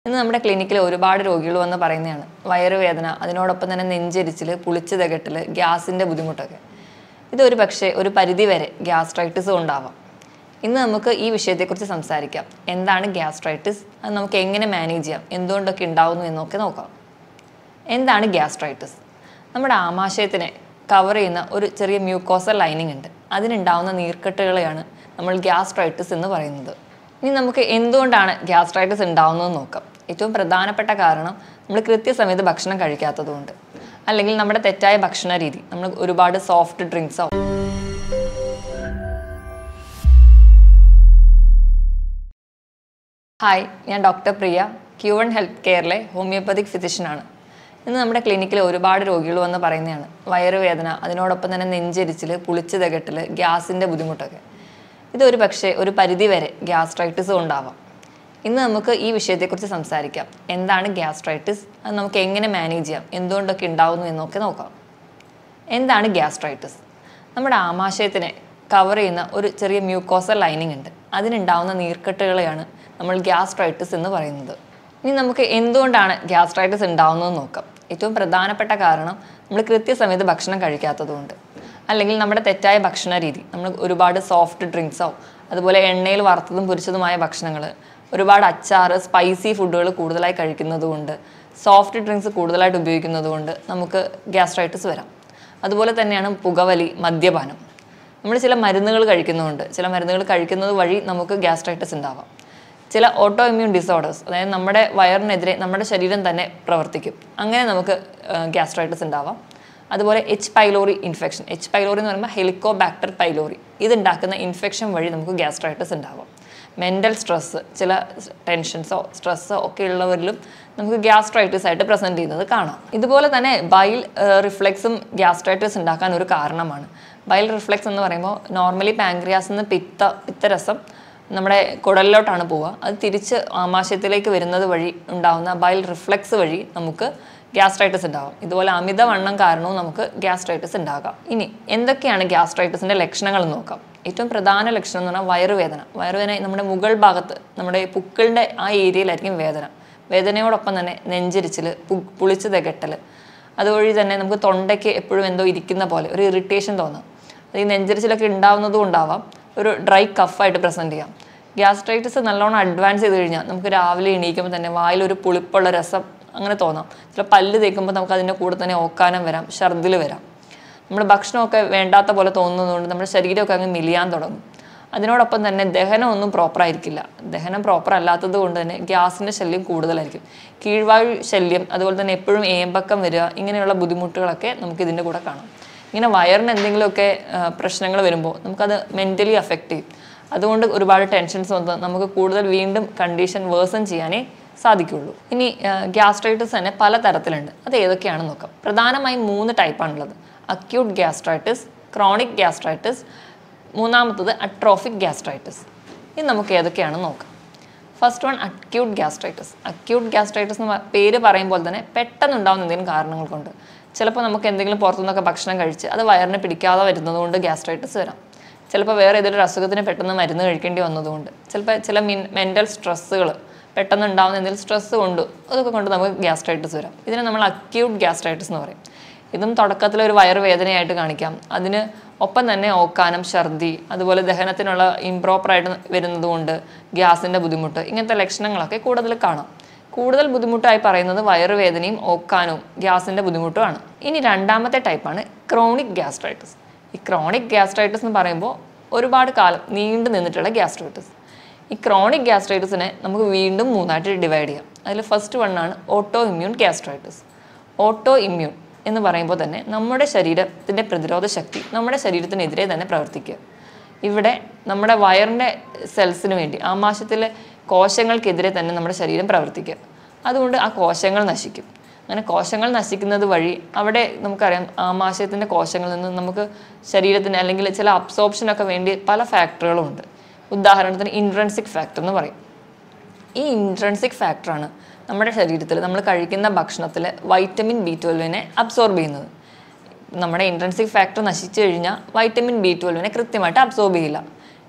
ഇന്ന് നമ്മുടെ ക്ലിനിക്കിൽ ഒരുപാട് രോഗികൾ വന്ന് പറയുന്നതാണ് വയറുവേദന, അതിനോടൊപ്പം തന്നെ നെഞ്ചെരിച്ചിൽ, പുളിച്ചു തകട്ടൽ, ഗ്യാസിൻ്റെ ബുദ്ധിമുട്ടൊക്കെ. ഇതൊരു പക്ഷേ ഒരു പരിധി വരെ ഗ്യാസ്ട്രൈറ്റിസ് ഉണ്ടാവാം. ഇന്ന് നമുക്ക് ഈ വിഷയത്തെക്കുറിച്ച് സംസാരിക്കാം. എന്താണ് ഗ്യാസ്ട്രൈറ്റിസ്, അത് നമുക്ക് എങ്ങനെ മാനേജ് ചെയ്യാം, എന്തുകൊണ്ടൊക്കെ ഉണ്ടാവുന്നു എന്നൊക്കെ നോക്കാം. എന്താണ് ഗ്യാസ്ട്രൈറ്റിസ്? നമ്മുടെ ആമാശയത്തിനെ കവർ ചെയ്യുന്ന ഒരു ചെറിയ മ്യൂക്കോസൽ ലൈനിങ് ഉണ്ട്. അതിനുണ്ടാവുന്ന നീർക്കെട്ടുകളെയാണ് നമ്മൾ ഗ്യാസ്ട്രൈറ്റിസ് എന്ന് പറയുന്നത്. ഇനി നമുക്ക് എന്തുകൊണ്ടാണ് ഗ്യാസ്ട്രൈറ്റിസ് ഉണ്ടാവുന്നതെന്ന് നോക്കാം. ഏറ്റവും പ്രധാനപ്പെട്ട കാരണം നമ്മൾ കൃത്യസമയത്ത് ഭക്ഷണം കഴിക്കാത്തതുകൊണ്ട്, അല്ലെങ്കിൽ നമ്മുടെ തെറ്റായ ഭക്ഷണ രീതി. നമ്മൾ ഒരുപാട് സോഫ്റ്റ് ഡ്രിങ്ക്സോ ഹായ്, ഞാൻ ഡോക്ടർ പ്രിയ, Q1 ഹെൽത്ത് കെയറിലെ ഹോമിയോപ്പതിക് ഫിസിഷ്യനാണ്. ഇന്ന് നമ്മുടെ ക്ലിനിക്കിൽ ഒരുപാട് രോഗികൾ വന്ന് പറയുന്നതാണ് വയറുവേദന, അതിനോടൊപ്പം തന്നെ നെഞ്ചെരിച്ചിൽ, പുളിച്ചു തകട്ടൽ, ഗ്യാസിൻ്റെ ബുദ്ധിമുട്ടൊക്കെ. ഇതൊരു പക്ഷേ ഒരു പരിധി വരെ ഗ്യാസ്ട്രൈറ്റിസ് ഉണ്ടാവാം. ഇന്ന് നമുക്ക് ഈ വിഷയത്തെക്കുറിച്ച് സംസാരിക്കാം. എന്താണ് ഗ്യാസ്ട്രൈറ്റിസ്, അത് നമുക്ക് എങ്ങനെ മാനേജ് ചെയ്യാം, എന്തുകൊണ്ടൊക്കെ ഉണ്ടാവുന്നു എന്നൊക്കെ നോക്കാം. എന്താണ് ഗ്യാസ്ട്രൈറ്റിസ്? നമ്മുടെ ആമാശയത്തിനെ കവർ ചെയ്യുന്ന ഒരു ചെറിയ മ്യൂക്കോസൽ ലൈനിങ് ഉണ്ട്. അതിനുണ്ടാവുന്ന നീർക്കെട്ടുകളെയാണ് നമ്മൾ ഗ്യാസ്ട്രൈറ്റിസ് എന്ന് പറയുന്നത്. ഇനി നമുക്ക് എന്തുകൊണ്ടാണ് ഗ്യാസ്ട്രൈറ്റിസ് ഉണ്ടാവുന്നതെന്ന് നോക്കാം. ഏറ്റവും പ്രധാനപ്പെട്ട കാരണം നമ്മൾ കൃത്യസമയത്ത് ഭക്ഷണം കഴിക്കാത്തതുകൊണ്ട്, അല്ലെങ്കിൽ നമ്മുടെ തെറ്റായ ഭക്ഷണ രീതി. നമ്മൾ ഒരുപാട് സോഫ്റ്റ് ഡ്രിങ്ക്സോ, അതുപോലെ എണ്ണയിൽ വറുത്തതും പൊരിച്ചതുമായ ഭക്ഷണങ്ങൾ, ഒരുപാട് അച്ചാറ്, സ്പൈസി ഫുഡുകൾ കൂടുതലായി കഴിക്കുന്നത് കൊണ്ട്, സോഫ്റ്റ് ഡ്രിങ്ക്സ് കൂടുതലായിട്ട് ഉപയോഗിക്കുന്നത് കൊണ്ട് നമുക്ക് ഗ്യാസ്ട്രൈറ്റിസ് വരാം. അതുപോലെ തന്നെയാണ് പുകവലി, മദ്യപാനം. നമ്മൾ ചില മരുന്നുകൾ കഴിക്കുന്നുണ്ട്. ചില മരുന്നുകൾ കഴിക്കുന്നത് വഴി നമുക്ക് ഗ്യാസ്ട്രൈറ്റിസ് ഉണ്ടാവാം. ചില ഓട്ടോ ഇമ്മ്യൂൺ ഡിസോർഡേഴ്സ്, അതായത് നമ്മുടെ വയറിനെതിരെ നമ്മുടെ ശരീരം തന്നെ പ്രവർത്തിക്കും. അങ്ങനെ നമുക്ക് ഗ്യാസ്ട്രൈറ്റിസ് ഉണ്ടാവാം. അതുപോലെ H. Pylori infection. H. Pylori എന്ന് പറയുമ്പോൾ ഹെലിക്കോബാക്ടർ പൈലോറി. ഇതുണ്ടാക്കുന്ന ഇൻഫെക്ഷൻ വഴി നമുക്ക് ഗ്യാസ്ട്രൈറ്റിസ് ഉണ്ടാവാം. മെൻ്റൽ സ്ട്രെസ്സ്, ചില ടെൻഷൻസോ സ്ട്രെസ്സോ ഒക്കെ ഉള്ളവരിലും നമുക്ക് ഗ്യാസ്ട്രൈറ്റിസ് ആയിട്ട് പ്രസൻറ്റ് ചെയ്യുന്നത് കാണാം. ഇതുപോലെ തന്നെ ബൈൽ റിഫ്ലെക്സും ഗ്യാസ്ട്രൈറ്റിസ് ഉണ്ടാക്കാൻ ഒരു കാരണമാണ്. ബൈൽ റിഫ്ലെക്സ് എന്ന് പറയുമ്പോൾ നോർമലി പാൻക്രിയാസിൽ നിന്ന് പിത്തരസം നമ്മുടെ കുടലിലോട്ടാണ് പോവുക. അത് തിരിച്ച് ആമാശയത്തിലേക്ക് വരുന്നത് വഴി ഉണ്ടാകുന്ന ബൈൽ റിഫ്ലെക്സ് വഴി നമുക്ക് ഗ്യാസ്ട്രൈറ്റിസ് ഉണ്ടാകും. ഇതുപോലെ അമിതവണ്ണം കാരണവും നമുക്ക് ഗ്യാസ്ട്രൈറ്റിസ് ഉണ്ടാകാം. ഇനി എന്തൊക്കെയാണ് ഗ്യാസ്ട്രൈറ്റിസിൻ്റെ ലക്ഷണങ്ങൾ എന്ന് നോക്കാം. ഏറ്റവും പ്രധാന ലക്ഷണം എന്ന് പറഞ്ഞാൽ വയറുവേദന നമ്മുടെ മുകൾ ഭാഗത്ത്, നമ്മുടെ പുക്കിളിൻ്റെ ആ ഏരിയയിലായിരിക്കും വേദന. വേദനയോടൊപ്പം തന്നെ നെഞ്ചരിച്ചിൽ, പുളിച്ചു തകട്ടൽ, അതുവഴി തന്നെ നമുക്ക് തൊണ്ടയ്ക്ക് എപ്പോഴും എന്തോ ഇരിക്കുന്ന പോലെ ഒരു ഇറിറ്റേഷൻ തോന്നാം. അത് ഈ നെഞ്ചരിച്ചിലൊക്കെ ഉണ്ടാവുന്നതും ഉണ്ടാവാം. ഒരു ഡ്രൈ കഫായിട്ട് പ്രസൻറ്റ് ചെയ്യാം. ഗ്യാസ്ട്രൈറ്റിസ് നല്ലോണം അഡ്വാൻസ് ചെയ്ത് കഴിഞ്ഞാൽ നമുക്ക് രാവിലെ എണീക്കുമ്പോൾ തന്നെ വായിലൊരു പുളിപ്പുള്ള രസം അങ്ങനെ തോന്നാം. ചില പല്ല് തേക്കുമ്പോൾ നമുക്ക് അതിൻ്റെ കൂടെ തന്നെ ഓക്കാനം വരാം, ഛർദിൽ വരാം. നമ്മുടെ ഭക്ഷണമൊക്കെ വേണ്ടാത്ത പോലെ തോന്നുന്നതുകൊണ്ട് നമ്മുടെ ശരീരമൊക്കെ അങ്ങ് മെലിയാൻ തുടങ്ങും. അതിനോടൊപ്പം തന്നെ ദഹനമൊന്നും പ്രോപ്പറായിരിക്കില്ല. ദഹനം പ്രോപ്പർ അല്ലാത്തത് കൊണ്ട് തന്നെ ഗ്യാസിൻ്റെ ശല്യം കൂടുതലായിരിക്കും. കീഴ്വായു ശല്യം, അതുപോലെ തന്നെ എപ്പോഴും ഏമ്പക്കം വരിക, ഇങ്ങനെയുള്ള ബുദ്ധിമുട്ടുകളൊക്കെ നമുക്ക് ഇതിൻ്റെ കൂടെ കാണാം. ഇങ്ങനെ വയറിന് എന്തെങ്കിലുമൊക്കെ പ്രശ്നങ്ങൾ വരുമ്പോൾ നമുക്കത് മെൻ്റലി അഫക്റ്റ് ചെയ്യും. അതുകൊണ്ട് ഒരുപാട് ടെൻഷൻസ് വന്ന് നമുക്ക് കൂടുതൽ വീണ്ടും കണ്ടീഷൻ വേഴ്സൺ ചെയ്യാനേ സാധിക്കുള്ളൂ. ഇനി ഗ്യാസ്ട്രൈറ്റിസ് തന്നെ പല തരത്തിലുണ്ട്. അത് ഏതൊക്കെയാണെന്ന് നോക്കാം. പ്രധാനമായും 3 ടൈപ്പാണുള്ളത്. അക്യൂട്ട് ഗ്യാസ്ട്രൈറ്റിസ്, ക്രോണിക് ഗ്യാസ്ട്രൈറ്റിസ്, മൂന്നാമത്തത് അട്രോഫിക് ഗ്യാസ്ട്രൈറ്റിസ്. ഇനി നമുക്ക് ഏതൊക്കെയാണെന്ന് നോക്കാം. First one, acute gastritis. Acute gastritis എന്ന് പേര് പറയുമ്പോൾ തന്നെ പെട്ടെന്നുണ്ടാകുന്ന എന്തെങ്കിലും കാരണങ്ങൾ കൊണ്ട്, ചിലപ്പോൾ നമുക്ക് എന്തെങ്കിലും പുറത്തുനിന്നൊക്കെ ഭക്ഷണം കഴിച്ച് അത് വയറിന് പിടിക്കാതെ വരുന്നത് കൊണ്ട് ഗ്യാസ്ട്രൈറ്റിസ് വരാം. ചിലപ്പോൾ വേറെ ഏതെങ്കിലും അസുഖത്തിന് പെട്ടെന്ന് മരുന്ന് കഴിക്കേണ്ടി വന്നതുകൊണ്ട്, ചിലപ്പോൾ ചില മെൻ്റൽ സ്ട്രെസ്സുകൾ, പെട്ടെന്ന് ഉണ്ടാകുന്ന എന്തെങ്കിലും സ്ട്രെസ്സ് കൊണ്ട്, അതൊക്കെ കൊണ്ട് നമുക്ക് ഗ്യാസ്ട്രൈറ്റിസ് വരാം. ഇതിനെ നമ്മൾ അക്യൂട്ട് ഗ്യാസ്ട്രൈറ്റിസ് എന്ന് പറയും. ഇതും തുടക്കത്തിൽ ഒരു വയറുവേദനയായിട്ട് കാണിക്കാം. അതിന് ഒപ്പം തന്നെ ഓക്കാനം, ഛർദി, അതുപോലെ ദഹനത്തിനുള്ള ഇംപ്രോപ്പറായിട്ട് വരുന്നത് കൊണ്ട് ഗ്യാസിൻ്റെ ബുദ്ധിമുട്ട്, ഇങ്ങനത്തെ ലക്ഷണങ്ങളൊക്കെ കൂടുതൽ കാണാം. കൂടുതൽ ബുദ്ധിമുട്ടായി പറയുന്നത് വയറുവേദനയും ഓക്കാനവും ഗ്യാസിൻ്റെ ബുദ്ധിമുട്ടുമാണ്. ഇനി രണ്ടാമത്തെ ടൈപ്പാണ് ക്രോണിക് ഗ്യാസ്ട്രൈറ്റിസ്. ഈ ക്രോണിക് ഗ്യാസ്ട്രൈറ്റിസ് എന്ന് പറയുമ്പോൾ ഒരുപാട് കാലം നീണ്ടു നിന്നിട്ടുള്ള ഗ്യാസ്ട്രൈറ്റിസ്. ഈ ക്രോണിക് ഗ്യാസ്ട്രൈറ്റിസിനെ നമുക്ക് വീണ്ടും 3ആയിട്ട് ഡിവൈഡ് ചെയ്യാം. അതിൽ ഫസ്റ്റ് വണ്ണാണ് auto immune gastritis. Auto immune എന്ന് പറയുമ്പോൾ തന്നെ നമ്മുടെ ശരീരത്തിൻ്റെ പ്രതിരോധ ശക്തി നമ്മുടെ ശരീരത്തിനെതിരെ തന്നെ പ്രവർത്തിക്കുക. ഇവിടെ നമ്മുടെ വയറിൻ്റെ സെൽസിന് വേണ്ടി, ആമാശയത്തിലെ കോശങ്ങൾക്കെതിരെ തന്നെ നമ്മുടെ ശരീരം പ്രവർത്തിക്കുക. അതുകൊണ്ട് ആ കോശങ്ങൾ നശിക്കും. അങ്ങനെ കോശങ്ങൾ നശിക്കുന്നത് വഴി അവിടെ നമുക്കറിയാം ആമാശയത്തിൻ്റെ കോശങ്ങളിൽ നിന്ന് നമുക്ക് ശരീരത്തിന് അല്ലെങ്കിൽ ചില അബ്സോർപ്ഷനൊക്കെ വേണ്ടി പല ഫാക്ടറുകളും ഉണ്ട്. ഉദാഹരണത്തിന് ഇൻട്രൻസിക് ഫാക്ടർ എന്ന് പറയും. ഈ ഇൻട്രൻസിക് ഫാക്ടറാണ് നമ്മുടെ ശരീരത്തിൽ നമ്മൾ കഴിക്കുന്ന ഭക്ഷണത്തിൽ വൈറ്റമിൻ B12 അബ്സോർബ് ചെയ്യുന്നത്. നമ്മുടെ ഇൻട്രൻസിക് ഫാക്ടർ നശിച്ചു കഴിഞ്ഞാൽ വൈറ്റമിൻ B12 കൃത്യമായിട്ട് അബ്സോർബ് ചെയ്യില്ല.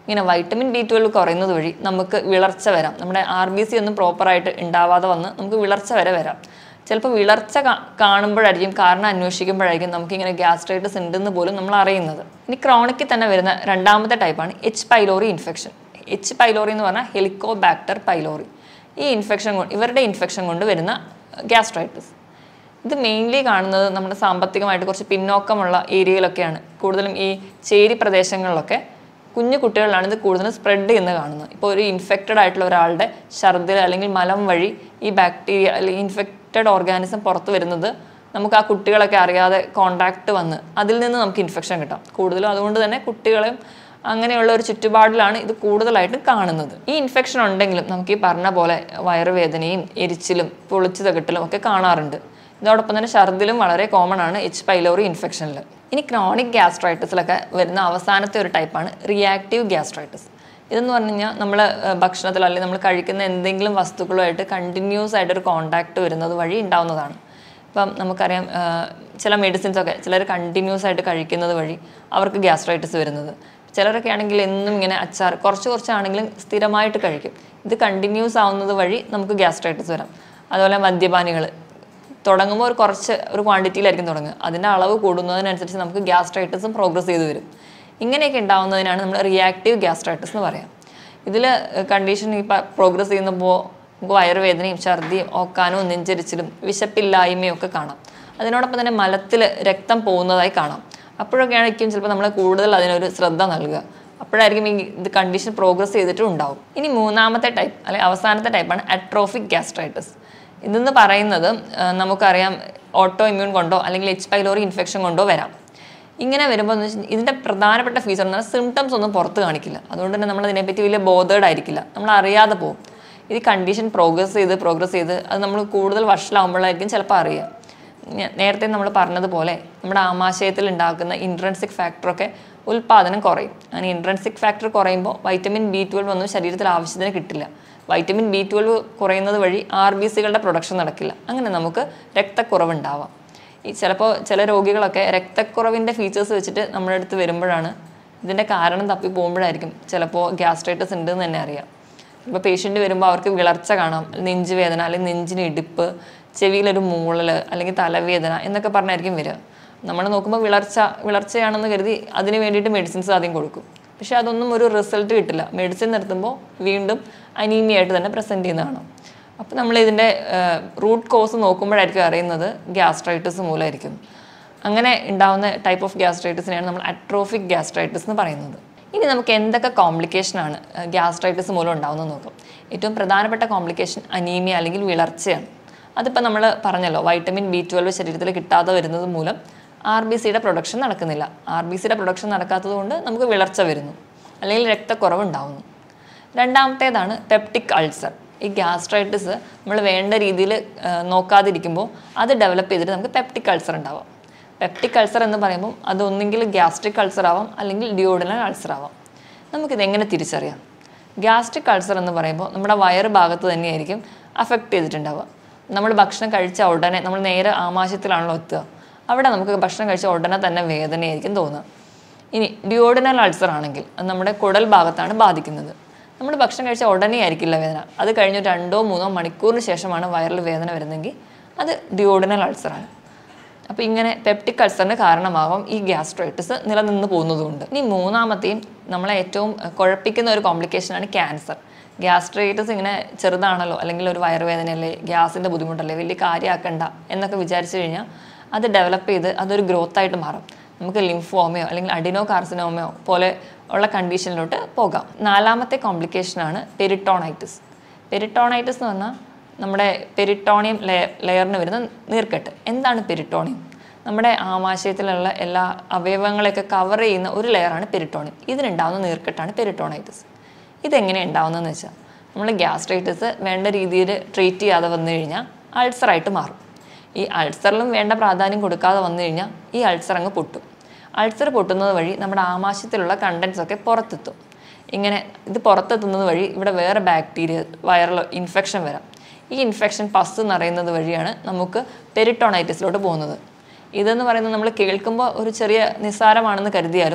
ഇങ്ങനെ വൈറ്റമിൻ B12 കുറയുന്നത് വഴി നമുക്ക് വിളർച്ച വരാം. നമ്മുടെ RBC ഒന്നും പ്രോപ്പറായിട്ട് ഉണ്ടാവാതെ വന്ന് നമുക്ക് വിളർച്ച വരെ വരാം. ചിലപ്പോൾ വിളർച്ച കാണുമ്പോഴായിരിക്കും, കാരണം അന്വേഷിക്കുമ്പോഴായിരിക്കും നമുക്കിങ്ങനെ ഗ്യാസ്ട്രൈറ്റിസ് ഉണ്ടെന്ന് പോലും നമ്മൾ അറിയുന്നത്. ഇനി ക്രോണിക്കിൽ തന്നെ വരുന്ന രണ്ടാമത്തെ ടൈപ്പാണ് H. Pylori infection. H. Pylori എന്ന് പറഞ്ഞാൽ ഹെലിക്കോബാക്ടർ പൈലോറി. ഈ ഇവരുടെ ഇൻഫെക്ഷൻ കൊണ്ട് വരുന്ന ഗ്യാസ്ട്രൈറ്റിസ്. ഇത് മെയിൻലി കാണുന്നത് നമ്മുടെ സാമ്പത്തികമായിട്ട് കുറച്ച് പിന്നോക്കമുള്ള ഏരിയയിലൊക്കെയാണ്. കൂടുതലും ഈ ചേരി പ്രദേശങ്ങളിലൊക്കെ കുഞ്ഞു കുട്ടികളിലാണ് ഇത് കൂടുതലും സ്പ്രെഡ് ചെയ്യുന്നത് കാണുന്നത്. ഇപ്പോൾ ഒരു ഇൻഫെക്റ്റഡ് ആയിട്ടുള്ള ഒരാളുടെ ഛർദ്ദിൽ അല്ലെങ്കിൽ മലം വഴി ഈ ബാക്ടീരിയ അല്ലെങ്കിൽ ഇൻഫെക്റ്റഡ് ഓർഗാനിസം പുറത്ത് വരുന്നത് നമുക്ക് ആ കുട്ടികളൊക്കെ അറിയാതെ കോണ്ടാക്ട് വന്ന് അതിൽ നിന്ന് നമുക്ക് ഇൻഫെക്ഷൻ കിട്ടാം. കൂടുതലും അതുകൊണ്ട് തന്നെ കുട്ടികളെയും അങ്ങനെയുള്ള ഒരു ചുറ്റുപാടിലാണ് ഇത് കൂടുതലായിട്ട് കാണുന്നത്. ഈ ഇൻഫെക്ഷൻ ഉണ്ടെങ്കിലും നമുക്ക് ഈ പറഞ്ഞ പോലെ വയറുവേദനയും എരിച്ചിലും പൊളിച്ചു തകട്ടലും ഒക്കെ കാണാറുണ്ട്. ഇതോടൊപ്പം തന്നെ ഛർദ്ദിലും വളരെ കോമൺ ആണ് H. പൈലോറി ഇൻഫെക്ഷനിൽ. ഇനി ക്രോണിക് ഗ്യാസ്ട്രൈറ്റിസിലൊക്കെ വരുന്ന അവസാനത്തെ ഒരു ടൈപ്പാണ് റിയാക്റ്റീവ് ഗ്യാസ്ട്രൈറ്റിസ്. ഇതെന്ന് പറഞ്ഞു കഴിഞ്ഞാൽ നമ്മൾ ഭക്ഷണത്തിൽ അല്ലെങ്കിൽ നമ്മൾ കഴിക്കുന്ന എന്തെങ്കിലും വസ്തുക്കളുമായിട്ട് കണ്ടിന്യൂസ് ആയിട്ടൊരു കോണ്ടാക്ട് വരുന്നത് വഴി ഉണ്ടാവുന്നതാണ്. ഇപ്പം നമുക്കറിയാം ചില മെഡിസിൻസൊക്കെ ചിലർ കണ്ടിന്യൂസ് ആയിട്ട് കഴിക്കുന്നത് വഴി അവർക്ക് ഗ്യാസ്ട്രൈറ്റിസ് വരുന്നത്. ചിലരൊക്കെ ആണെങ്കിൽ എന്നും ഇങ്ങനെ അച്ചാർ കുറച്ചാണെങ്കിലും സ്ഥിരമായിട്ട് കഴിക്കും. ഇത് കണ്ടിന്യൂസ് ആവുന്നത് വഴി നമുക്ക് ഗ്യാസ്ട്രൈറ്റിസ് വരാം. അതുപോലെ മദ്യപാനികൾ തുടങ്ങുമ്പോൾ ഒരു ക്വാണ്ടിറ്റിയിലായിരിക്കും തുടങ്ങുക. അതിൻ്റെ അളവ് കൂടുന്നതിനനുസരിച്ച് നമുക്ക് ഗ്യാസ്ട്രൈറ്റിസും പ്രോഗ്രസ് ചെയ്ത് വരും. ഇങ്ങനെയൊക്കെ ഉണ്ടാവുന്നതിനാണ് നമ്മൾ റിയാക്റ്റീവ് ഗ്യാസ്ട്രൈറ്റിസ് എന്ന് പറയാം. ഇതിൽ കണ്ടീഷൻ ഈ പ്രോഗ്രസ് ചെയ്യുമ്പോൾ നമുക്ക് വയറുവേദനയും ഛർദിയും ഓക്കാനവും നെഞ്ചരിച്ചിലും വിശപ്പില്ലായ്മയും ഒക്കെ കാണാം. അതിനോടൊപ്പം തന്നെ മലത്തിൽ രക്തം പോകുന്നതായി കാണാം. അപ്പോഴൊക്കെയായിരിക്കും ചിലപ്പോൾ നമ്മൾ കൂടുതൽ അതിനൊരു ശ്രദ്ധ നൽകുക. അപ്പോഴായിരിക്കും ഇത് കണ്ടീഷൻ പ്രോഗ്രസ് ചെയ്തിട്ടും ഉണ്ടാവും. ഇനി മൂന്നാമത്തെ ടൈപ്പ് അല്ലെങ്കിൽ അവസാനത്തെ ടൈപ്പാണ് അട്രോഫിക് ഗ്യാസ്ട്രൈറ്റിസ്. ഇതെന്ന് പറയുന്നത് നമുക്കറിയാം ഓട്ടോ ഇമ്മ്യൂൺ കൊണ്ടോ അല്ലെങ്കിൽ H. പൈലോറി ഇൻഫെക്ഷൻ കൊണ്ടോ വരാം. ഇങ്ങനെ വരുമ്പോൾ എന്ന് വെച്ചാൽ ഇതിൻ്റെ പ്രധാനപ്പെട്ട ഫീച്ചർ എന്ന് പറഞ്ഞാൽ സിംറ്റംസ് ഒന്നും പുറത്ത് കാണിക്കില്ല. അതുകൊണ്ട് തന്നെ നമ്മൾ ഇതിനെപ്പറ്റി വലിയ ബോധേഡ് ആയിരിക്കില്ല, നമ്മൾ അറിയാതെ പോകും. ഇത് കണ്ടീഷൻ പ്രോഗ്രസ് ചെയ്ത് അത് നമ്മൾ കൂടുതൽ വഷളാകുമ്പോഴായിരിക്കും ചിലപ്പോൾ അറിയുക. നേരത്തെ നമ്മൾ പറഞ്ഞതുപോലെ നമ്മുടെ ആമാശയത്തിൽ ഉണ്ടാക്കുന്ന ഇൻട്രൻസിക് ഫാക്ടറൊക്കെ ഉൽപ്പാദനം കുറയും. അങ്ങനെ ഇൻട്രൻസിക് ഫാക്ടർ കുറയുമ്പോൾ വൈറ്റമിൻ B12 ഒന്നും ശരീരത്തിൽ ആവശ്യത്തിന് കിട്ടില്ല. വൈറ്റമിൻ B12 കുറയുന്നത് വഴി RBCകളുടെ പ്രൊഡക്ഷൻ നടക്കില്ല. അങ്ങനെ നമുക്ക് രക്തക്കുറവുണ്ടാവാം. ചിലപ്പോൾ ചില രോഗികളൊക്കെ രക്തക്കുറവിൻ്റെ ഫീച്ചേഴ്സ് വെച്ചിട്ട് നമ്മുടെ അടുത്ത് വരുമ്പോഴാണ് ഇതിൻ്റെ കാരണം തപ്പി പോകുമ്പോഴായിരിക്കും ചിലപ്പോൾ ഗ്യാസ്ട്രൈറ്റിസ് ഉണ്ടെന്ന് തന്നെ അറിയാം. ഇപ്പോൾ പേഷ്യൻ്റ് വരുമ്പോൾ അവർക്ക് വിളർച്ച കാണാം, നെഞ്ച് വേദന അല്ലെങ്കിൽ നെഞ്ചിന് ഇടിപ്പ്, ചെവിയിലൊരു മൂളൽ അല്ലെങ്കിൽ തലവേദന എന്നൊക്കെ പറഞ്ഞായിരിക്കും വരിക. നമ്മൾ നോക്കുമ്പോൾ വിളർച്ചയാണെന്ന് കരുതി അതിന് വേണ്ടിയിട്ട് മെഡിസിൻസ് ആദ്യം കൊടുക്കും. പക്ഷേ അതൊന്നും ഒരു റിസൾട്ട് കിട്ടില്ല. മെഡിസിൻ നിർത്തുമ്പോൾ വീണ്ടും അനീമിയ ആയിട്ട് തന്നെ പ്രസൻറ്റ് ചെയ്യുന്നതാണ്. അപ്പോൾ നമ്മൾ ഇതിൻ്റെ റൂട്ട് കോസ് നോക്കുമ്പോഴായിരിക്കും അറിയുന്നത് ഗ്യാസ്ട്രൈറ്റിസ് മൂലമായിരിക്കും. അങ്ങനെ ഉണ്ടാകുന്ന ടൈപ്പ് ഓഫ് ഗ്യാസ്ട്രൈറ്റിസിനെയാണ് നമ്മൾ അട്രോഫിക് ഗ്യാസ്ട്രൈറ്റിസ് എന്ന് പറയുന്നത്. ഇനി നമുക്ക് എന്തൊക്കെ കോംപ്ലിക്കേഷനാണ് ഗ്യാസ്ട്രൈറ്റിസ് മൂലം ഉണ്ടാകുന്നത് നോക്കാം. ഏറ്റവും പ്രധാനപ്പെട്ട കോംപ്ലിക്കേഷൻ അനീമിയ അല്ലെങ്കിൽ വിളർച്ചയാണ്. അതിപ്പോൾ നമ്മൾ പറഞ്ഞല്ലോ, വൈറ്റമിൻ B12 ശരീരത്തിൽ കിട്ടാതെ വരുന്നത് മൂലം RBCയുടെ പ്രൊഡക്ഷൻ നടക്കുന്നില്ല. RBCയുടെ പ്രൊഡക്ഷൻ നടക്കാത്തത് കൊണ്ട് നമുക്ക് വിളർച്ച വരുന്നു അല്ലെങ്കിൽ രക്തക്കുറവ് ഉണ്ടാവുന്നു. രണ്ടാമത്തേതാണ് പെപ്റ്റിക് അൾസർ. ഈ ഗ്യാസ്ട്രൈറ്റിസ് നമ്മൾ വേണ്ട രീതിയിൽ നോക്കാതിരിക്കുമ്പോൾ അത് ഡെവലപ്പ് ചെയ്തിട്ട് നമുക്ക് പെപ്റ്റിക് അൾസർ ഉണ്ടാവാം. പെപ്റ്റിക് അൾസർ എന്ന് പറയുമ്പോൾ അതൊന്നെങ്കിൽ ഗ്യാസ്ട്രിക് അൾസർ ആവാം അല്ലെങ്കിൽ ഡ്യൂഡിനൽ അൾസർ ആവാം. നമുക്കിതെങ്ങനെ തിരിച്ചറിയാം? ഗ്യാസ്ട്രിക് അൾസർ എന്ന് പറയുമ്പോൾ നമ്മുടെ വയറ് ഭാഗത്ത് തന്നെയായിരിക്കും അഫക്റ്റ് ചെയ്തിട്ടുണ്ടാവുക. നമ്മൾ ഭക്ഷണം കഴിച്ച ഉടനെ നമ്മൾ നേരെ ആമാശയത്തിലാണല്ലോ എത്തുക. അവിടെ നമുക്ക് ഭക്ഷണം കഴിച്ച ഉടനെ തന്നെ വേദനയായിരിക്കും തോന്നുക. ഇനി ഡ്യൂഡിനൽ അൾസർ ആണെങ്കിൽ അത് നമ്മുടെ കുടൽ ഭാഗത്താണ് ബാധിക്കുന്നത്. നമ്മൾ ഭക്ഷണം കഴിച്ച ഉടനെ ആയിരിക്കില്ല വേദന, അത് കഴിഞ്ഞ് 2-3 മണിക്കൂറിന് ശേഷമാണ് വയറിൽ വേദന വരുന്നതെങ്കിൽ അത് ഡ്യൂഡിനൽ അൾസറാണ്. അപ്പോൾ ഇങ്ങനെ പെപ്റ്റിക് അൾസറിന് കാരണമാകും ഈ ഗ്യാസ്ട്രൈറ്റിസ് നിലനിന്ന് പോകുന്നതുകൊണ്ട്. ഇനി മൂന്നാമത്തെയും നമ്മളെ ഏറ്റവും കുഴപ്പിക്കുന്ന ഒരു കോംപ്ലിക്കേഷനാണ് ക്യാൻസർ. ഗ്യാസ്ട്രൈറ്റിസ് ഇങ്ങനെ ചെറുതാണല്ലോ, അല്ലെങ്കിൽ ഒരു വയറുവേദനയല്ലേ, ഗ്യാസിൻ്റെ ബുദ്ധിമുട്ടല്ലേ, വലിയ കാര്യമാക്കണ്ട എന്നൊക്കെ വിചാരിച്ചു കഴിഞ്ഞാൽ അത് ഡെവലപ്പ് ചെയ്ത് അതൊരു ഗ്രോത്തായിട്ട് മാറും. നമുക്ക് ലിംഫോമയോ അല്ലെങ്കിൽ അഡിനോ കാർസിനോമയോ പോലെ ഉള്ള കണ്ടീഷനിലോട്ട് പോകാം. നാലാമത്തെ കോംപ്ലിക്കേഷനാണ് പെരിട്ടോണൈറ്റിസ്. പെരിട്ടോണൈറ്റിസ് എന്ന് പറഞ്ഞാൽ നമ്മുടെ പെരിട്ടോണിയം ലെയറിന് വരുന്ന നീർക്കെട്ട്. എന്താണ് പെരിട്ടോണിയം? നമ്മുടെ ആമാശയത്തിലുള്ള എല്ലാ അവയവങ്ങളെയൊക്കെ കവർ ചെയ്യുന്ന ഒരു ലെയറാണ് പെരിട്ടോണിയം. ഇതിനുണ്ടാകുന്ന നീർക്കെട്ടാണ് പെരിട്ടോണൈറ്റിസ്. ഇതെങ്ങനെ ഉണ്ടാവുന്നതെന്ന് വെച്ചാൽ നമ്മൾ ഗ്യാസ്ട്രൈറ്റിസ് വേണ്ട രീതിയിൽ ട്രീറ്റ് ചെയ്യാതെ വന്നു കഴിഞ്ഞാൽ അൾസറായിട്ട് മാറും. ഈ അൾസറിലും വേണ്ട പ്രാധാന്യം കൊടുക്കാതെ വന്നു കഴിഞ്ഞാൽ ഈ അൾസർ അങ്ങ് പൊട്ടും. അൾസർ പൊട്ടുന്നത് വഴി നമ്മുടെ ആമാശയത്തിലുള്ള കണ്ടൻസ് ഒക്കെ പുറത്തെത്തും. ഇങ്ങനെ ഇത് പുറത്തെത്തുന്നത് വഴി ഇവിടെ വേറെ ബാക്ടീരിയ വൈറൽ ഇൻഫെക്ഷൻ വരാം. ഈ ഇൻഫെക്ഷൻ പസ് നിറയുന്നത് വഴിയാണ് നമുക്ക് പെരിട്ടോണൈറ്റിസിലോട്ട് പോകുന്നത്. ഇതെന്ന് പറയുന്നത് നമ്മൾ കേൾക്കുമ്പോൾ ഒരു ചെറിയ നിസ്സാരമാണെന്ന് കരുതിയാലും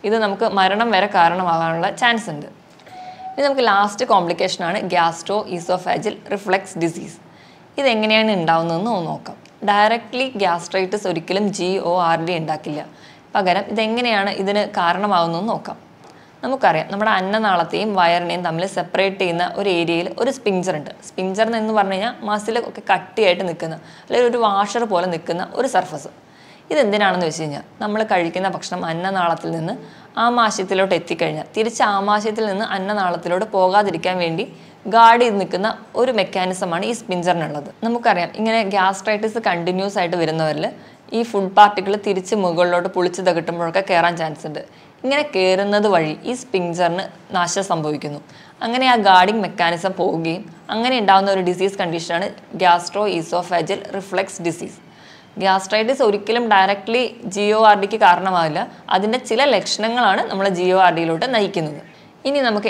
ഇത് നമുക്ക് മരണം വരെ കാരണമാകാനുള്ള ചാൻസ് ഉണ്ട്. ഇനി നമുക്ക് ലാസ്റ്റ് കോംപ്ലിക്കേഷനാണ് ഗ്യാസ്ട്രോ ഈസോഫാജിൽ റിഫ്ലക്സ് ഡിസീസ്. ഇതെങ്ങനെയാണ് ഉണ്ടാവുന്നതെന്ന് നോക്കാം. ഡയറക്റ്റ്ലി ഗ്യാസ്ട്രൈറ്റിസ് ഒരിക്കലും GORD ഉണ്ടാക്കില്ല. പകരം ഇതെങ്ങനെയാണ് ഇതിന് കാരണമാകുന്നതെന്ന് നോക്കാം. നമുക്കറിയാം, നമ്മുടെ അന്നനാളത്തെയും വയറിനെയും തമ്മിൽ സെപ്പറേറ്റ് ചെയ്യുന്ന ഒരു ഏരിയയിൽ ഒരു സ്പിഞ്ചർ ഉണ്ട്. സ്പിഞ്ചർ എന്ന് പറഞ്ഞു കഴിഞ്ഞാൽ മസിലൊക്കെ കട്ടിയായിട്ട് നിൽക്കുന്ന, അല്ലെങ്കിൽ ഒരു വാഷർ പോലെ നിൽക്കുന്ന ഒരു സർഫസ്. ഇതെന്തിനാണെന്ന് വെച്ച് കഴിഞ്ഞാൽ, നമ്മൾ കഴിക്കുന്ന ഭക്ഷണം അന്നനാളത്തിൽ നിന്ന് ആമാശയത്തിലോട്ട് എത്തിക്കഴിഞ്ഞാൽ തിരിച്ച് ആമാശയത്തിൽ നിന്ന് അന്നനാളത്തിലോട്ട് പോകാതിരിക്കാൻ വേണ്ടി ഗാർഡ് ചെയ്ത് നിൽക്കുന്ന ഒരു മെക്കാനിസമാണ് ഈ സ്പിഞ്ചറിനുള്ളത്. നമുക്കറിയാം, ഇങ്ങനെ ഗ്യാസ്ട്രൈറ്റിസ് കണ്ടിന്യൂസ് ആയിട്ട് വരുന്നവരിൽ ഈ ഫുഡ് പാർട്ടിക്കിൾ തിരിച്ച് മുകളിലോട്ട് പുളിച്ച് തകട്ടുമ്പോഴൊക്കെ കയറാൻ ചാൻസ് ഉണ്ട്. ഇങ്ങനെ കയറുന്നത് വഴി ഈ സ്പിഞ്ചറിന് നാശം സംഭവിക്കുന്നു. അങ്ങനെ ആ ഗാർഡിങ് മെക്കാനിസം പോവുകയും അങ്ങനെ ഉണ്ടാകുന്ന ഒരു ഡിസീസ് കണ്ടീഷനാണ് gastro oesophageal reflux disease. Gastritis ഒരിക്കലും ഡയറക്റ്റ്ലി GORDക്ക് കാരണമാവില്ല. അതിൻ്റെ ചില ലക്ഷണങ്ങളാണ് നമ്മളെ GORDയിലോട്ട് നയിക്കുന്നത്. ഇനി നമുക്ക്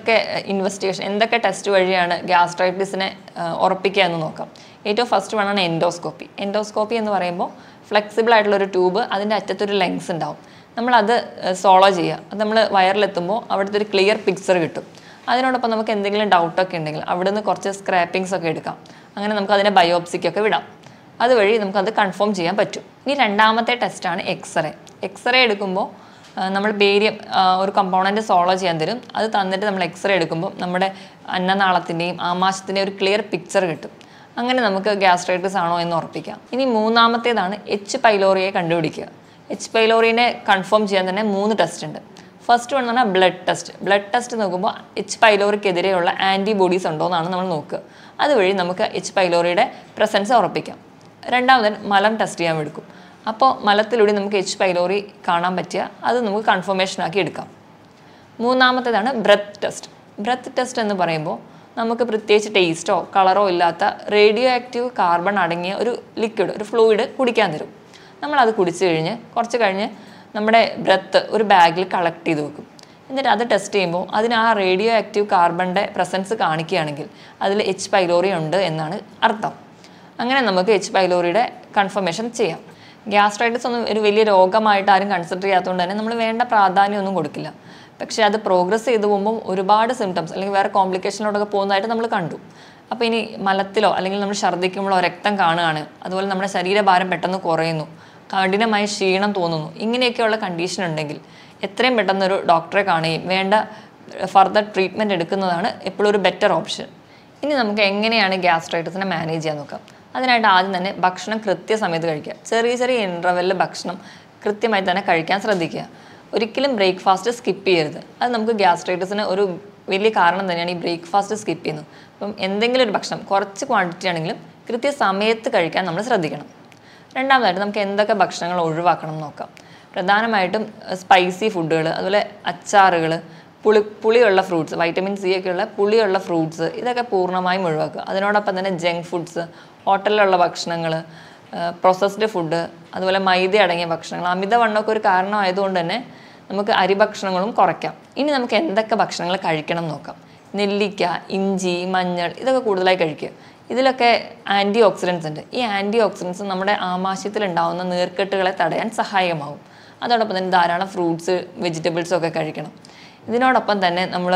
എന്തൊക്കെ ടെസ്റ്റ് വഴിയാണ് ഗ്യാസ്ട്രൈറ്റിസിനെ ഉറപ്പിക്കുക എന്ന് നോക്കാം. ഏറ്റവും ഫസ്റ്റ് വണ്ണാണ് എൻഡോസ്കോപ്പി. എൻഡോസ്കോപ്പി എന്ന് പറയുമ്പോൾ ഫ്ലെക്സിബിൾ ആയിട്ടുള്ളൊരു ട്യൂബ്, അതിൻ്റെ അറ്റത്തൊരു ലെങ്സ് ഉണ്ടാവും. നമ്മളത് സോളോ ചെയ്യുക. അത് നമ്മൾ വയറിലെത്തുമ്പോൾ അവിടുത്തെ ഒരു ക്ലിയർ പിക്ചർ കിട്ടും. അതിനോടൊപ്പം നമുക്ക് എന്തെങ്കിലും ഡൗട്ടൊക്കെ ഉണ്ടെങ്കിൽ അവിടെ നിന്ന് കുറച്ച് സ്ക്രാപ്പിങ്സ് ഒക്കെ എടുക്കാം. അങ്ങനെ നമുക്ക് അതിനെ ബയോപ്സിക്കൊക്കെ വിടാം. അതുവഴി നമുക്കത് കൺഫേം ചെയ്യാൻ പറ്റും. ഇനി രണ്ടാമത്തെ ടെസ്റ്റാണ് എക്സ്റേ. എക്സ്റേ എടുക്കുമ്പോൾ നമ്മൾ ബേരിയം ഒരു കമ്പോണൻറ്റ് സോളോ ചെയ്യാൻ തരും. അത് തന്നിട്ട് നമ്മൾ എക്സ്റേ എടുക്കുമ്പോൾ നമ്മുടെ അന്നനാളത്തിൻ്റെയും ആമാശത്തിൻ്റെയും ഒരു ക്ലിയർ പിക്ചർ കിട്ടും. അങ്ങനെ നമുക്ക് ഗ്യാസ്ട്രൈറ്റിസ് ആണോ എന്ന് ഉറപ്പിക്കാം. ഇനി മൂന്നാമത്തേതാണ് H. പൈലോറിയെ കണ്ടുപിടിക്കുക. H. പൈലോറിനെ കൺഫേം ചെയ്യാൻ തന്നെ 3 ടെസ്റ്റ് ഉണ്ട്. ഫസ്റ്റ് വൺ എന്ന് പറഞ്ഞാൽ ബ്ലഡ് ടെസ്റ്റ്. ബ്ലഡ് ടെസ്റ്റ് നോക്കുമ്പോൾ H. പൈലോറിക്കെതിരെയുള്ള ആൻറ്റിബോഡീസ് ഉണ്ടോ എന്നാണ് നമ്മൾ നോക്കുക. അതുവഴി നമുക്ക് H. പൈലോറിയുടെ പ്രസൻസ് ഉറപ്പിക്കാം. രണ്ടാമത് മലം ടെസ്റ്റ് ചെയ്യാൻ എടുക്കും. അപ്പോൾ മലത്തിലൂടെ നമുക്ക് H. പൈലോറി കാണാൻ പറ്റിയ അത് നമുക്ക് കൺഫർമേഷനാക്കി എടുക്കാം. മൂന്നാമത്തേതാണ് ബ്രെത്ത് ടെസ്റ്റ്. ബ്രെത്ത് ടെസ്റ്റ് എന്ന് പറയുമ്പോൾ നമുക്ക് പ്രത്യേകിച്ച് ടേസ്റ്റോ കളറോ ഇല്ലാത്ത റേഡിയോ ആക്റ്റീവ് കാർബൺ അടങ്ങിയ ഒരു ലിക്വിഡ്, ഒരു ഫ്ലൂയിഡ് കുടിക്കാൻ തരും. നമ്മളത് കുടിച്ചു കുറച്ച് കഴിഞ്ഞ് നമ്മുടെ ബ്രെത്ത് ഒരു ബാഗിൽ കളക്ട് ചെയ്ത് വെക്കും. എന്നിട്ട് അത് ടെസ്റ്റ് ചെയ്യുമ്പോൾ അതിന് ആ റേഡിയോ ആക്റ്റീവ് കാർബണിൻ്റെ പ്രസൻസ് കാണിക്കുകയാണെങ്കിൽ അതിൽ H. പൈലോറി ഉണ്ട് എന്നാണ് അർത്ഥം. അങ്ങനെ നമുക്ക് H. പൈലോറിയുടെ കൺഫർമേഷൻ ചെയ്യാം. ഗ്യാസ്ട്രൈറ്റിസ് ഒന്നും ഒരു വലിയ രോഗമായിട്ട് ആരും കൺസിഡർ ചെയ്യാത്തതുകൊണ്ട് തന്നെ നമ്മൾ വേണ്ട പ്രാധാന്യമൊന്നും കൊടുക്കില്ല. പക്ഷേ അത് പ്രോഗ്രസ് ചെയ്തു പോകുമ്പോൾ ഒരുപാട് സിംറ്റംസ് അല്ലെങ്കിൽ വേറെ കോംപ്ലിക്കേഷനിലോട്ടൊക്കെ പോകുന്നതായിട്ട് നമ്മൾ കണ്ടു. അപ്പോൾ ഇനി മലത്തിലോ അല്ലെങ്കിൽ നമ്മൾ ഛർദ്ദിക്കുമ്പോഴോ രക്തം കാണുകയാണ്, അതുപോലെ നമ്മുടെ ശരീരഭാരം പെട്ടെന്ന് കുറയുന്നു, കഠിനമായി ക്ഷീണം തോന്നുന്നു, ഇങ്ങനെയൊക്കെയുള്ള കണ്ടീഷൻ ഉണ്ടെങ്കിൽ എത്രയും പെട്ടെന്ന് ഒരു ഡോക്ടറെ കാണുകയും വേണ്ട ഫർദർ ട്രീറ്റ്മെൻറ്റ് എടുക്കുന്നതാണ് എപ്പോഴും ഒരു ബെറ്റർ ഓപ്ഷൻ. ഇനി നമുക്ക് എങ്ങനെയാണ് ഗ്യാസ്ട്രൈറ്റിസിനെ മാനേജ് ചെയ്യാൻ നോക്കാം. അതിനായിട്ട് ആദ്യം തന്നെ ഭക്ഷണം കൃത്യസമയത്ത് കഴിക്കുക. ചെറിയ ഇൻ്റർവെല്ലിൽ ഭക്ഷണം കൃത്യമായി തന്നെ കഴിക്കാൻ ശ്രദ്ധിക്കുക. ഒരിക്കലും ബ്രേക്ക്ഫാസ്റ്റ് സ്കിപ്പ് ചെയ്യരുത്. അത് നമുക്ക് ഗ്യാസ്ട്രൈറ്റിസിന് ഒരു വലിയ കാരണം തന്നെയാണ് ഈ ബ്രേക്ക്ഫാസ്റ്റ് സ്കിപ്പ് ചെയ്യുന്നത്. അപ്പം എന്തെങ്കിലും ഒരു ഭക്ഷണം കുറച്ച് ക്വാണ്ടിറ്റി ആണെങ്കിലും കൃത്യസമയത്ത് കഴിക്കാൻ നമ്മൾ ശ്രദ്ധിക്കണം. രണ്ടാമതായിട്ട് നമുക്ക് എന്തൊക്കെ ഭക്ഷണങ്ങൾ ഒഴിവാക്കണം എന്ന് നോക്കാം. പ്രധാനമായിട്ടും സ്പൈസി ഫുഡുകൾ, അതുപോലെ അച്ചാറുകൾ, പുളിയുള്ള ഫ്രൂട്ട്സ്, വൈറ്റമിൻ C ഒക്കെയുള്ള പുളിയുള്ള ഫ്രൂട്ട്സ്, ഇതൊക്കെ പൂർണ്ണമായും ഒഴിവാക്കുക. അതിനോടൊപ്പം തന്നെ ജങ്ക് ഫുഡ്സ്, ഹോട്ടലിലുള്ള ഭക്ഷണങ്ങൾ, പ്രോസസ്ഡ് ഫുഡ്, അതുപോലെ മൈദ അടങ്ങിയ ഭക്ഷണങ്ങൾ, അമിതവണ്ണമൊക്കെ ഒരു കാരണമായതുകൊണ്ട് തന്നെ നമുക്ക് അരിഭക്ഷണങ്ങളും കുറയ്ക്കാം. ഇനി നമുക്ക് എന്തൊക്കെ ഭക്ഷണങ്ങൾ കഴിക്കണം നോക്കാം. നെല്ലിക്ക, ഇഞ്ചി, മഞ്ഞൾ ഇതൊക്കെ കൂടുതലായി കഴിക്കുക. ഇതിലൊക്കെ ആൻറ്റി ഓക്സിഡൻസ് ഉണ്ട്. ഈ ആൻറ്റി ഓക്സിഡൻസ് നമ്മുടെ ആമാശയത്തിൽ ഉണ്ടാകുന്ന നീർക്കെട്ടുകളെ തടയാൻ സഹായകമാകും. അതോടൊപ്പം തന്നെ ധാരാളം ഫ്രൂട്ട്സ്, വെജിറ്റബിൾസും ഒക്കെ കഴിക്കണം. ഇതിനോടൊപ്പം തന്നെ നമ്മൾ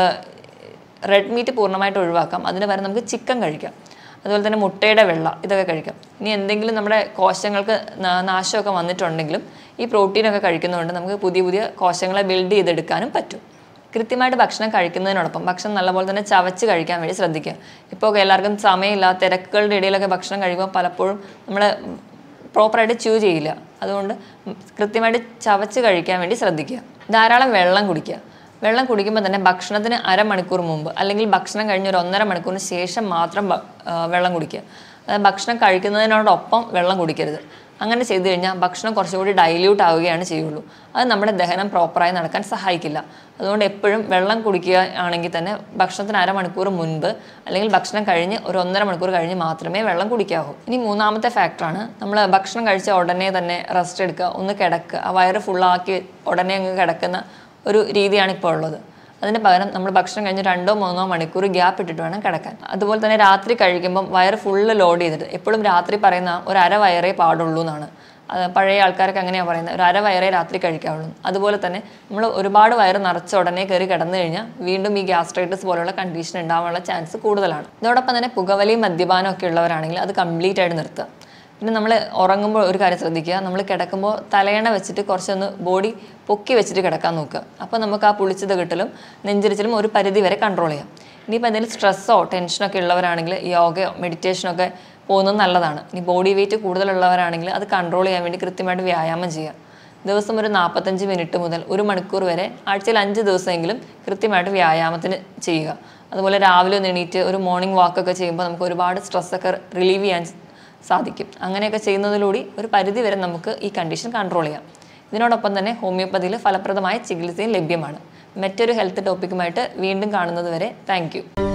റെഡ് മീറ്റ് പൂർണ്ണമായിട്ട് ഒഴിവാക്കാം. അതിന് പകരം നമുക്ക് ചിക്കൻ കഴിക്കാം. അതുപോലെ തന്നെ മുട്ടയുടെ വെള്ള ഇതൊക്കെ കഴിക്കാം. ഇനി എന്തെങ്കിലും നമ്മുടെ കോശങ്ങൾക്ക് നാശമൊക്കെ വന്നിട്ടുണ്ടെങ്കിലും ഈ പ്രോട്ടീനൊക്കെ കഴിക്കുന്നതുകൊണ്ട് നമുക്ക് പുതിയ കോശങ്ങളെ ബിൽഡ് ചെയ്തെടുക്കാനും പറ്റും. കൃത്യമായിട്ട് ഭക്ഷണം കഴിക്കുന്നതിനോടൊപ്പം ഭക്ഷണം നല്ലപോലെ തന്നെ ചവച്ച് കഴിക്കാൻ വേണ്ടി ശ്രദ്ധിക്കുക. ഇപ്പോൾ എല്ലാവർക്കും സമയമില്ലാത്ത തിരക്കുകളുടെ ഇടയിലൊക്കെ ഭക്ഷണം കഴിക്കുമ്പോൾ പലപ്പോഴും നമ്മൾ പ്രോപ്പറായിട്ട് ച്യൂ ചെയ്യില്ല. അതുകൊണ്ട് കൃത്യമായിട്ട് ചവച്ച് കഴിക്കാൻ വേണ്ടി ശ്രദ്ധിക്കുക. ധാരാളം വെള്ളം കുടിക്കുക. വെള്ളം കുടിക്കുമ്പോൾ തന്നെ ഭക്ഷണത്തിന് അരമണിക്കൂർ മുമ്പ് അല്ലെങ്കിൽ ഭക്ഷണം കഴിഞ്ഞ് ഒരു 1.5 മണിക്കൂറിന് ശേഷം മാത്രം വെള്ളം കുടിക്കുക. അതായത് ഭക്ഷണം കഴിക്കുന്നതിനോടൊപ്പം വെള്ളം കുടിക്കരുത്. അങ്ങനെ ചെയ്തു കഴിഞ്ഞാൽ ഭക്ഷണം കുറച്ചുകൂടി ഡൈല്യൂട്ട് ആവുകയാണ് ചെയ്യുള്ളൂ. അത് നമ്മുടെ ദഹനം പ്രോപ്പറായി നടക്കാൻ സഹായിക്കില്ല. അതുകൊണ്ട് എപ്പോഴും വെള്ളം കുടിക്കുക ആണെങ്കിൽ തന്നെ ഭക്ഷണത്തിന് അരമണിക്കൂർ മുൻപ് അല്ലെങ്കിൽ ഭക്ഷണം കഴിഞ്ഞ് ഒരു 1.5 മണിക്കൂർ കഴിഞ്ഞ് മാത്രമേ വെള്ളം കുടിക്കാവൂ. ഇനി മൂന്നാമത്തെ ഫാക്ടറാണ് നമ്മൾ ഭക്ഷണം കഴിച്ച ഉടനെ തന്നെ റെസ്റ്റ് എടുക്കുക, ഒന്ന് കിടക്കുക. ആ വയറ് ഫുള്ളാക്കി ഉടനെ അങ്ങ് കിടക്കുന്ന ഒരു രീതിയാണ് ഇപ്പോൾ ഉള്ളത്. അതിന് പകരം നമ്മൾ ഭക്ഷണം കഴിഞ്ഞ് 2-3 മണിക്കൂർ ഗ്യാപ്പ് ഇട്ടിട്ട് വേണം കിടക്കാൻ. അതുപോലെ തന്നെ രാത്രി കഴിക്കുമ്പം വയറ് ഫുള്ള് ലോഡ് ചെയ്തിട്ട്, എപ്പോഴും രാത്രി പറയുന്ന ഒരു അര വയറേ പാടുള്ളൂ എന്നാണ്. പഴയ ആൾക്കാരൊക്കെ അങ്ങനെയാണ് പറയുന്നത്, ഒരു അര വയറേ രാത്രി കഴിക്കാവുള്ളൂ. അതുപോലെ തന്നെ നമ്മൾ ഒരുപാട് വയറ് നിറച്ച ഉടനെ കയറി കിടന്നു കഴിഞ്ഞാൽ വീണ്ടും ഈ ഗ്യാസ്ട്രൈറ്റിസ് പോലുള്ള കണ്ടീഷൻ ഉണ്ടാവാനുള്ള ചാൻസ് കൂടുതലാണ്. ഇതോടൊപ്പം തന്നെ പുകവലിയും മദ്യപാനം ഒക്കെ ഉള്ളവരാണെങ്കിൽ അത് കംപ്ലീറ്റ് ആയിട്ട് നിർത്തുക. പിന്നെ നമ്മൾ ഉറങ്ങുമ്പോൾ ഒരു കാര്യം ശ്രദ്ധിക്കുക, നമ്മൾ കിടക്കുമ്പോൾ തലയണ വെച്ചിട്ട് കുറച്ചൊന്ന് ബോഡി പൊക്കി വെച്ചിട്ട് കിടക്കാൻ നോക്കുക. അപ്പോൾ നമുക്ക് ആ പുളിച്ചത് കിട്ടലും നെഞ്ചിരിച്ചിലും ഒരു പരിധി വരെ കൺട്രോൾ ചെയ്യാം. ഇനിയിപ്പോൾ എന്തെങ്കിലും സ്ട്രെസ്സോ ടെൻഷനൊക്കെ ഉള്ളവരാണെങ്കിൽ യോഗയോ മെഡിറ്റേഷനൊക്കെ പോകുന്നത് നല്ലതാണ്. ഇനി ബോഡി വെയിറ്റ് കൂടുതലുള്ളവരാണെങ്കിൽ അത് കൺട്രോൾ ചെയ്യാൻ വേണ്ടി കൃത്യമായിട്ട് വ്യായാമം ചെയ്യുക. ദിവസം ഒരു 45 മിനിറ്റ് മുതൽ 1 മണിക്കൂർ വരെ ആഴ്ചയിൽ 5 ദിവസമെങ്കിലും കൃത്യമായിട്ട് വ്യായാമത്തിന് ചെയ്യുക. അതുപോലെ രാവിലെ ഒന്ന് എണീറ്റ് ഒരു മോർണിംഗ് വാക്കൊക്കെ ചെയ്യുമ്പോൾ നമുക്ക് ഒരുപാട് സ്ട്രെസ്സൊക്കെ റിലീവ് ചെയ്യാൻ സാധിക്കും. അങ്ങനെയൊക്കെ ചെയ്യുന്നതിലൂടെ ഒരു പരിധി വരെ നമുക്ക് ഈ കണ്ടീഷൻ കൺട്രോൾ ചെയ്യാം. ഇതിനോടൊപ്പം തന്നെ ഹോമിയോപ്പതിയിൽ ഫലപ്രദമായ ചികിത്സയും ലഭ്യമാണ്. മറ്റൊരു ഹെൽത്ത് ടോപ്പിക്കുമായിട്ട് വീണ്ടും കാണുന്നത് വരെ താങ്ക് യു.